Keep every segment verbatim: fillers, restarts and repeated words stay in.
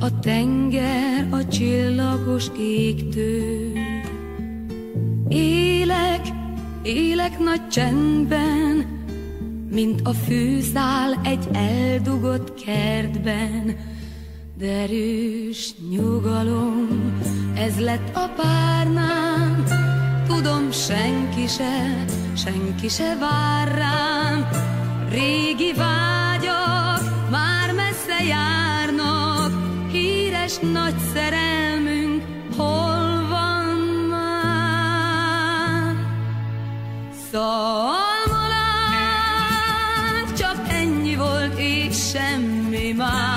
a tenger a csillagos égtől. Élek, élek nagy csendben, mint a fűszál egy eldugott kertben. Derűs nyugalom, ez lett a párnám. Tudom, senki se, senki se vár rám. Régi vágyak már messze járnak, híres nagy szerelmünk hol van már? Szalmonánk, csak ennyi volt és semmi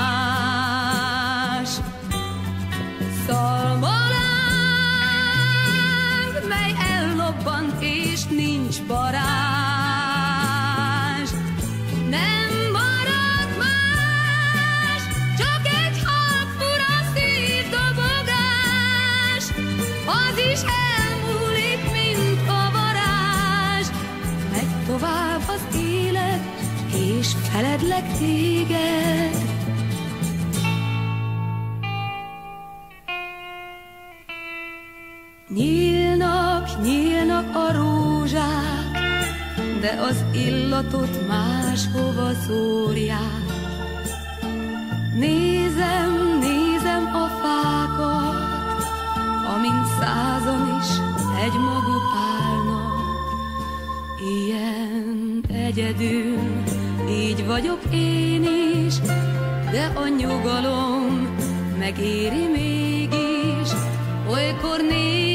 más. Szalmonánk, mely ellobbant és nincs barázs. Nem marad más, csak egy halk fura szívdobogás. Az is elmúlik, mint a varázs. Megy tovább az élet, és feledlek téged. Nyílnak, nyílnak a rózsák, de az illatot máshova szórják. Nézem, nézem a fákat, amint százan is egy maguk állnak. Ilyen egyedül, így vagyok én is, de a nyugalom megéri mégis. Olykor nézem,